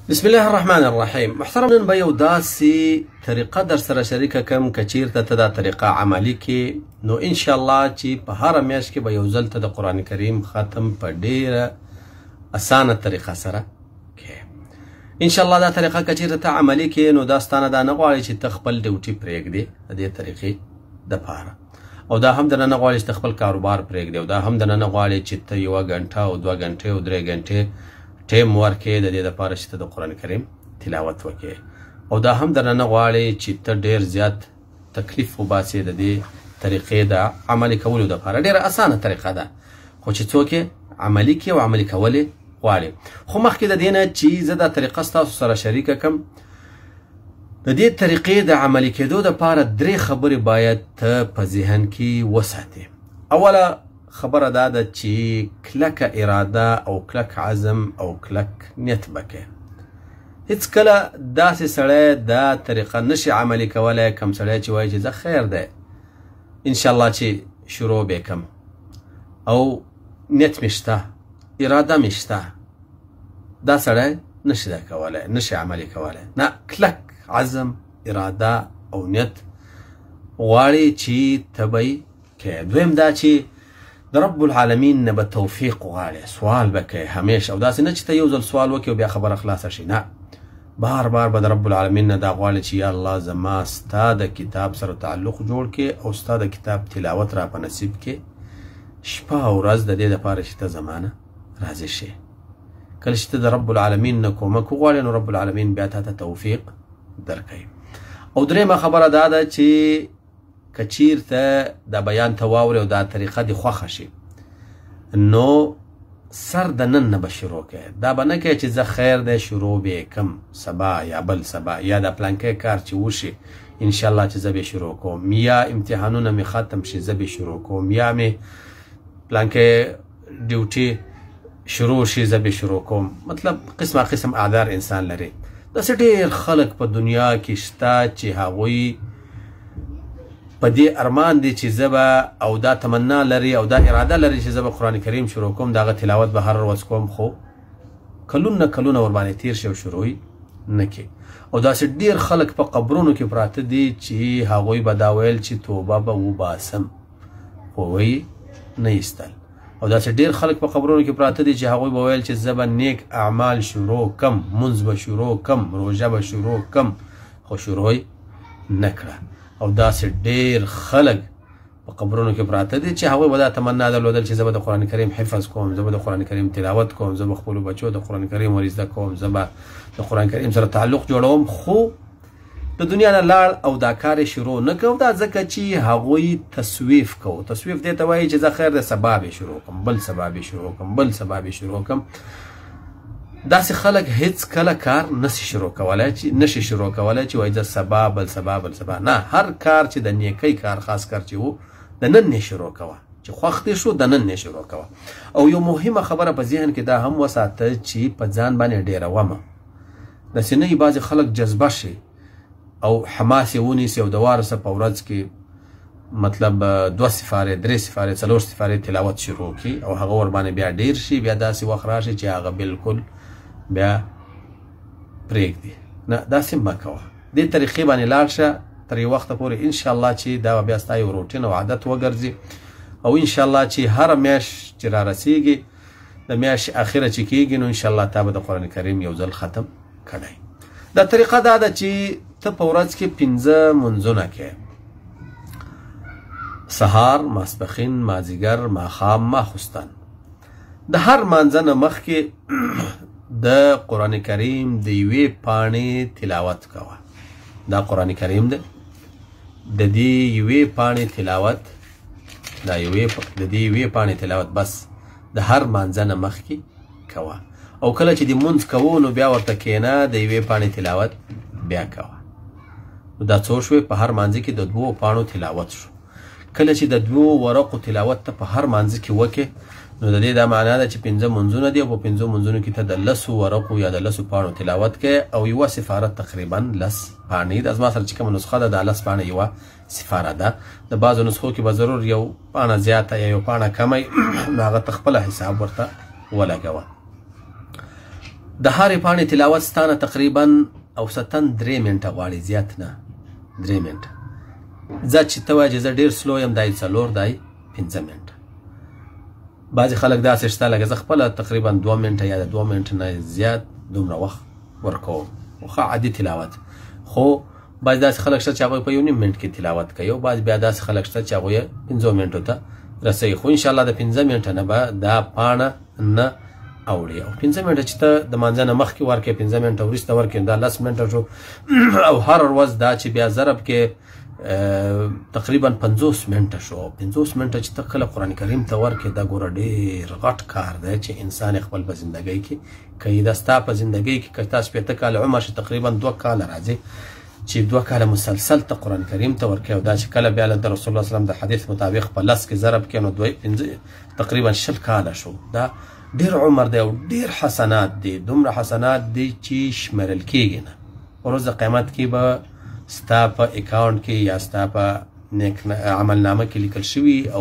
بسم الله الرحمن الرحیم. محترم، نن به یو داسې طریقه در سره شریکه کړم که چیرته ته دا طریقه عملي کړې نو انشاءالله چې په هره میاشت کې به یو ځل ته د قرآن کریم ختم په ډیره اسانه طریقه سره کې. انشاءالله دا طریقه که چیرته ته عملي کړې نو دا ستانه دا نه غواړي چې ته خپل ډیوټي پرېږدې د دې طریقې دپاره، او دا هم درنه نه غواړي چې ته خپل کاروبار پرېږدې، او دا هم درنه نه غواړي چې ته 1 غنټه او 2 غنټې او 3 غنټې ټیم ورکې د دې دپاره چې ته د قرآن کریم تلاوت وکې، او دا هم درنه نه غواړي چې ته ډېر زیات تکلیف وباسې د دې طریقې د عملي کولو دپاره. ډېره اسانه طریقه ده، خو چې څوک یې عملي کړي او عملي کول یې غواړي. خو مخکې د دې نه چې زه دا طریقه ستاسو سره شریکه کړم، د دې طریقې د عملي کېدو دپاره 3 خبرې باید ته په ذهن کې وساتې. اوله خبره دا ده چې کلکه اراده او کلک عزم او کلک نیت وکړې. هیڅکله داسې سړی دا طریقه نشي عملي کولی کوم سړی چې وایي چې زه خیر دی انشاءالله چې شروع به کم، او نیت مې شته، اراده مې شته، دا سړی نشي دا کولی، نشي عملي کولی. نه، کلک عزم، اراده او نیت غواړي چې ته به یې کوې. دویم دا چې د رب العالمین نه به توفیق وغواړې، سوال به کوې همیشه، او داسې نه چې ته یو ځل سوال وکړې او بیا خبره خلاصه شي. نه، بار بار به د رب العالمین نه دا غواړې چې یا الله زما ستا د کتاب سره تعلق جوړ کړې او ستا د کتاب تلاوت را په نصیب کړې، شپه او ورځ د دې دپاره چې ته زما نه راضي شې. کله چې ته د رب العالمین نه کومک وغواړې نو رب العالمین بیا تا ته توفیق درکوي. او درېیمه خبره دا ده چې که چیرته دا بیان ته واورې او دا طریقه دې خوښه شي نو سر د نن نه به شروع کوې. دا به نه کوې چې زه خیر دی شروع به یې کم سبا یا بل سبا، یا دا پلانکی کار چې وشي انشاءالله چې زه به شروع کوم، یا امتحانونه مې ختم شي زه به شروع کوم، یا مې پلانکی ډیوټي شروع شي زه به شروع کوم. مطلب قسمه قسم اعذار انسان لري. داسې ډېر خلک په دنیا کې شته چې هغوی په دې ارمان دي چې زه به، او دا تمنا لري او دا اراده لري چې زه به قرآن کریم شروع کوم، د هغه تلاوت به هر ورځ کوم، خو کلونه کلونه ورباندې تیر شي او شروع یې نه کړي. او داسې ډېر خلک په قبرونو کې پراته دي چې هغوی به دا ویل چې توبه به وباسم، خو ویې نه ایستل. او داسې ډېر خلک په قبرونو کې پراته دي چې هغوی به ویل چې زه به نیک اعمال شروع کم، مونځ به شروع کم، روژه به شروع کم، خو شروع یې نه کړه. او داسې ډېر خلک په قبرونو کې پراته دي چې هغوی به دا تمنا درلودل چې زه به د قرآن کریم حفظ کوم، زه به د قرآن کریم تلاوت کوم، زه به خپلو بچو د قرآن کریم ور زده کوم، زه به د قرآن کریم سره تعلق جوړوم، خو د دنیا نه لاړ او دا کار شروع نه کوو. دا ځکه چې هغوی تسویف کوو. تسویف دې ته وایي چې زه خیر د سبا به شروع کوم، بل سبا به شروع کوم، بل سبا به شروع کوم. داسې خلک هیڅ کله کار نشي شروع کولی چې وایي زه سبا بل سبا بل سبا. نه، هر کار چې د نیکۍ کار خاص کار چې و د نن نه شروع کوه، چې خوښ دې شو د نن نه شروع کوه. او یو مهمه خبره په ذهن کې دا هم وساته چې په ځان باندې ډېرومه. داسې نه یي بعضې خلک جذبه شي او حماس یې ونیسي او د وارثه په ورځ کې مطلب 2 سپارې 3 سپارې 4 سپارې تلاوت شروع کړي او هغه ورباندې بیا ډېر شي، بیا داسې وخت راشي چې هغه بالکل بیا پرېږدي. نه، داسې مه کوه. دې طریقې باندې لاړ شه تر یو وخته پورې انشاءالله چې دا به بیا ستا یو روټین او عادت وګرځي، او انشاءالله چې هره میاشت چې را رسیږي د میاشتې اخره چې کېږي نو انشاءالله تا به د قرآن کریم یو ځل ختم کړی. دا طریقه دا ده چې ته په ورځ کې 5 منځونه کوې: سهار، ماسپښین، مازدیګر، ماښام، ماخوستن. د هر مانځه نه مخکې د قرآن کریم د 1 پاڼې تلاوت کوه. دا قرآن کریم ده، د دې 1 پاڼې تلاوت، د دې 1 پاڼې تلاوت بس د هر مانځه نه مخکې کوه. او کله چې د مونځ کوو نو بیا ورته کښېنه د 1 پاڼې تلاوت بیا کوه. نو دا څو شوې؟ په هر مانځه کې د 2 پاڼو تلاوت شو. کله چې د 2 ورقو تلاوت ته په هر مانځه کې وکې نو د دې دا معنا ده چې 5 منځونه دي، او په 5 منځونو کې ته د 10 ورقو یا د 10 پاڼو تلاوت کوې، او یوه سفاره تقریبا 10 پاڼې ده. زما سره چې کومه نسخه ده دا 10 پاڼې یوه سفاره ده. د بعضو نسخو کې به ضرور یو پاڼه زیاته یا یو پاڼه کمه نو هغه ته خپله حساب ورته ولګوه. د هرې پاڼې تلاوت ستانه تقریبا اوسطا 3 منټه غواړي، زیات نه 3 منټه. زه چې ته وایې چې زه ډېر سلو یم، دا یې 4 دا یې 5 منټه. بعضې خلک داسې شته لکه زه خپله تقریبا 2 منټه یا د 2 منټه نه زیات دومره وخت ورکوم، ښه عادي تلاوت. خو بعضې داسې خلک شته چې هغوی په 1.5 منټ کې تلاوت کوي، او بعضې بیا داسې خلک شته چې هغوی 5 منټو ته رسوي. خو انشاءالله د 5 منټه نه به دا پاڼه نه اوړي، او 5 منټه چې ته د مانځه نه مخکې ورکړې، 5 منټه وروسته ورکړې، دا 10 منټه شو. او هر ورځ دا چې بیا ضرب کې تقریبا 50 منټه شو. 50 منټه چې ته کله قرآن کریم ته ورکړې، دا ګوره ډېر غټ کار دی چې انسان خپل په زندګۍ کې کوي. دا ستا په زندګۍ کې که تا 80 کاله عمر شي، تقریبا 2 کاله راځي چې 2 کاله مسلسل ته قرآن کریم ته ورکړې، او دا چې کله بیا د رسول الله وسلم د حدیث مطابق په 10 کې ضرب کړې، نو تقریبا 20 کاله شو. دا ډېر عمر دی او ډېر حسنات دي، دومره حسنات دي چې شمېرل کېږي نه. ورځ د قیامت کې به ستا په اکاونټ کې یا ستا په عملنامه کې لیکل شوي، او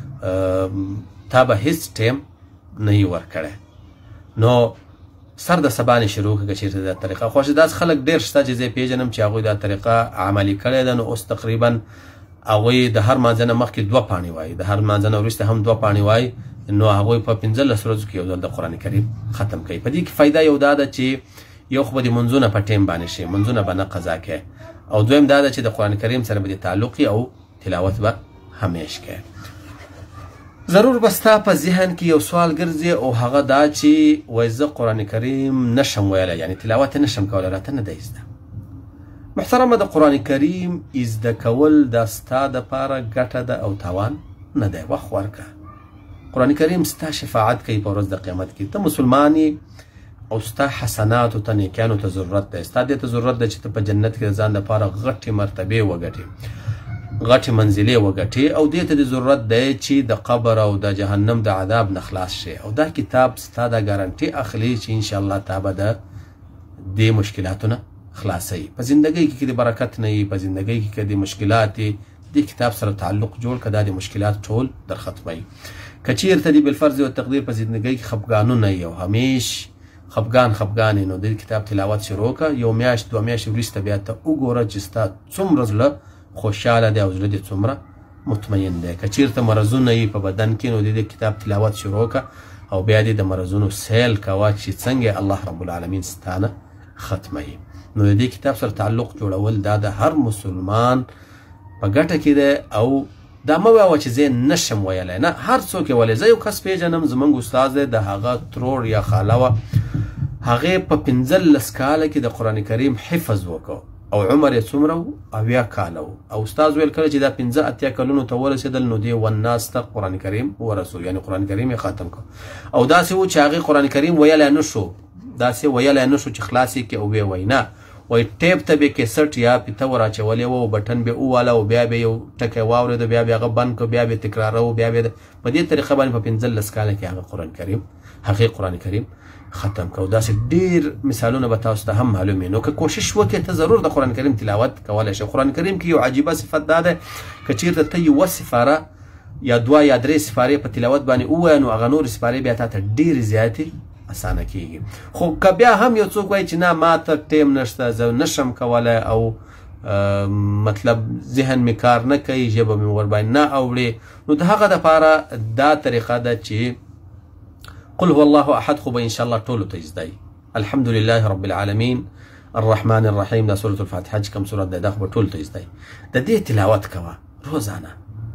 تا به هیڅ ټایم نه یې ورکړی. نو سر د سبا نه شروع کړه که چېرته دا طریقه خوښ. داسې خلک ډېر شته چې زه یې پېژنم چې هغوی دا طریقه عملي کړې ده. نو اوس تقریبا هغوی د هر مانځه نه مخکې 2 پاڼې وایي، د هر مانځه نه وروسته هم 2 پاڼې وایي. نو هغوی په 15 ورځو کې یو ځل د قرآن کریم ختم کوي. په دې کې فایده یو دا ده چې یو خو به د منځونه په ټایم باندې شي، منځونه به نه قضا کوي، او دویم دا ده چې د قرآن کریم سره به د تعلق او تلاوت به همیش کوي. ضرور به ستا په ذهن کې یو سوال ګرځي، او هغه دا چې وایي زه قرآن کریم نشم ویلی، یعنې تلاوت یې نشم کولی، راته نه دی زده. محترمه، د قرآن کریم زده کول دا ستا دپاره ګټه ده او تاوان نه دی. وخت ورکړه. قرآن کریم ستا شفاعت کوي په ورځ د قیامت کې. ته مسلمان یې او ستا حسناتو ته نیکیانو ته ضرورت دی. ستا دې ته ضرورت دی چې ته په جنت کې د ځان لپاره غټې مرتبې وګټې، غټې منزلې وګټې، او دې ته د ضرورت دی چې د قبر او د جهنم د عذاب نه خلاص شي. او دا کتاب ستا دا ګارنټي اخلي چې انشاءالله تا به د دې مشکلاتو نه خلاصوي. په زندګۍ کې د برکت نه وي، په زندګۍ کې د مشکلات دې کتاب سره تعلق جوړ کړه، دا د مشکلات ټول در ختموي. که چېرته دې بالفرض او تقدیر په زندګۍ کې خفګانونه وي او همیش خفګان نو د کتاب تلاوت شروع کړه. 1 میاشت 2 میاشتې وروسته بیا ته وګوره چې ستا څومره زړه خوشحاله دی او زړه دې څومره مطمئن دی. که چېرته مرضونه یې په بدن کې، نو د دې کتاب تلاوت شروع کړه، او بیا دې د مرضونو سیل کوه چې څنګه الله رب العالمین ستانه ختموي. نو د دې کتاب سره تعلق جوړول دا د هر مسلمان په ګټه کې دی. او دا مه وایه چې زه نشم ویلی، نه، هر څوک یې ویلی. زه یو کس پېژنم، زموږ استاد دی، د هغه ترور یا خاله وه، هغې په 15 کاله کې د قرآن کریم حفظ وکړ، او عمر یې څومره و؟ 80 کاله و. او استاد ویل کله چې دا 15 کلونو ته ورسېدل، نو دې والناس ته قرآن کریم ورسو، یعنې قرآن کریم یې ختم کړ. او داسې و چې هغې قرآن کریم ویلی نه شو، داسې ویلی نه شو چې خلاص یې کړي او ویې وایي نه، وایي ټیپ ته به کیسټ یا پیته ور اچولی و، او بټن به وواله، او بیا به یو ټکی واورېده، بیا به هغه بند کړ، بیا به تکراره، بیا به په دې طریقه باندې په 15 کاله کې هغې قرآن کریم ختم کو. داسې ډېر مثالونه به تاسو ته هم معلوم وي. نو که کوشش وکړې ته ضرور د قرآن کریم تلاوت کولی شې. قرآن کریم کې یو عجیبه صفت دا ده، که چېرته ته 1 سپاره یا 2 یا 3 سپارې په تلاوت باندې ووایې، نو هغه نورې سپارې بیا تا ته ډېرې زیاتې اسانه کېږي. خو که بیا هم یو څوک وایي چې نه، ما ته ټایم نشته، زه نشم کولی، او مطلب ذهن مې کار نه کوي، ژبه مې ورباندې نه اوړي، نو د هغه دپاره دا طریقه ده چې قل هو الله احد خو به انشاءالله ټولو ته زده وي. الحمدلله رب العالمین الرحمن الرحیم، دا سورة الفاتحه چې کوم سورت دی دا خو به ټولو ته زده وي. د دې تلاوت کوه روزانه.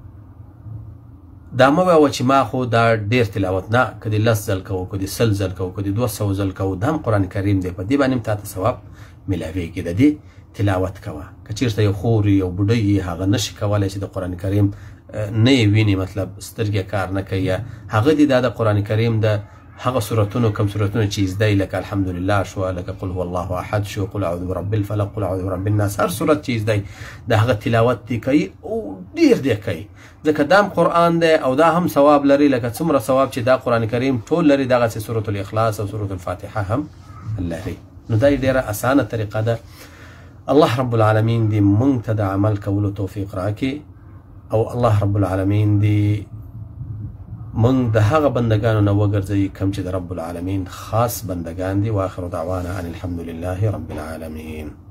دا مه وایه چې ما خو دا ډېر تلاوت نه، که دې 10 ځل کوو، که دې 100 ځل کوو، که دې 200 ځل کوو، دا هم قرآن کریم دی، په دې باندې هم تا ته ثواب میلاویږي. د دې تلاوت کوه. که چېرته یو خور یو بوډۍ یې هغه نشي کولی چې د قرآن کریم نه یې ویني، مطلب سترګې کار نه کوي، یا هغه دې دا د قرآن کریم د هغه سورتونو کوم سورتونه چې زده یې، لکه الحمدلله شو، لکه قل هو الله احد شو، قل اعوذ برب الفلق، قل اعوذ برب الناس، هر سورت چې زده یې د هغه تلاوت دې کوي، او ډېر دې کوي، ځکه دا هم قرآن دی او دا هم ثواب لري. لکه څومره ثواب چې دا قرآن کریم ټول لري، دغسې سورة الاخلاص او سورة الفاتحه هم لري. نو دا ډېره اسانه طریقه ده. الله رب العالمین دې موږ ته د عمل کولو توفیق راکړي، او الله رب العالمین دې موږ د هغه بندگانو نه وګرځوي کوم چې د رب العالمین خاص بندگان دي. واخر دعوانا ان الحمد لله رب العالمین.